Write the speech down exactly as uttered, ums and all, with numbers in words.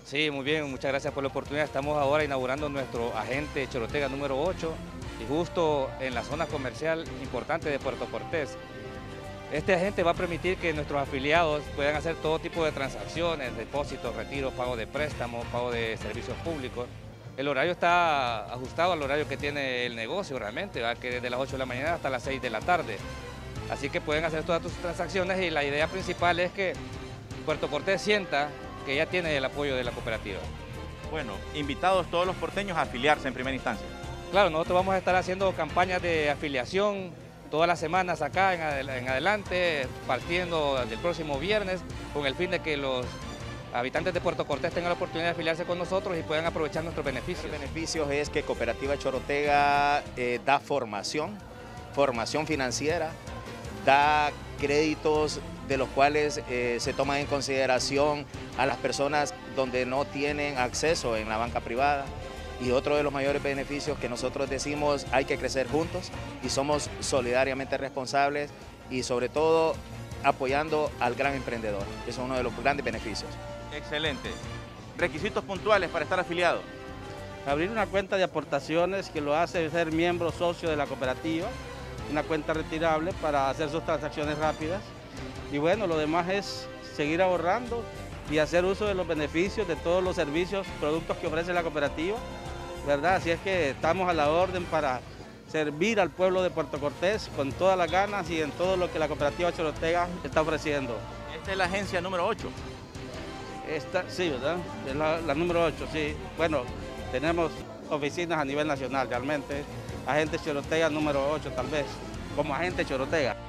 Sí, muy bien, muchas gracias por la oportunidad. Estamos ahora inaugurando nuestro agente Chorotega número ocho y justo en la zona comercial importante de Puerto Cortés. Este agente va a permitir que nuestros afiliados puedan hacer todo tipo de transacciones, depósitos, retiros, pago de préstamos, pago de servicios públicos. El horario está ajustado al horario que tiene el negocio realmente, ¿va? Que desde las ocho de la mañana hasta las seis de la tarde. Así que pueden hacer todas tus transacciones y la idea principal es que Puerto Cortés sienta que ya tiene el apoyo de la cooperativa. Bueno, invitados todos los porteños a afiliarse en primera instancia. Claro, nosotros vamos a estar haciendo campañas de afiliación todas las semanas acá en, adel en adelante, partiendo del próximo viernes, con el fin de que los habitantes de Puerto Cortés tengan la oportunidad de afiliarse con nosotros y puedan aprovechar nuestros beneficios. Los beneficios es que Cooperativa Chorotega eh, da formación, formación financiera, da créditos de los cuales eh, se toman en consideración a las personas donde no tienen acceso en la banca privada. Y otro de los mayores beneficios que nosotros decimos, hay que crecer juntos y somos solidariamente responsables y sobre todo apoyando al gran emprendedor. Eso es uno de los grandes beneficios. Excelente. Requisitos puntuales para estar afiliado. Abrir una cuenta de aportaciones que lo hace ser miembro socio de la cooperativa, una cuenta retirable para hacer sus transacciones rápidas. Y bueno, lo demás es seguir ahorrando y hacer uso de los beneficios de todos los servicios, productos que ofrece la cooperativa, ¿verdad? Así es que estamos a la orden para servir al pueblo de Puerto Cortés con todas las ganas y en todo lo que la cooperativa Chorotega está ofreciendo. Esta es la agencia número ocho. Esta, sí, ¿verdad? Es la, la número ocho, sí. Bueno, tenemos oficinas a nivel nacional realmente. Agente Chorotega número ocho tal vez, como agente Chorotega.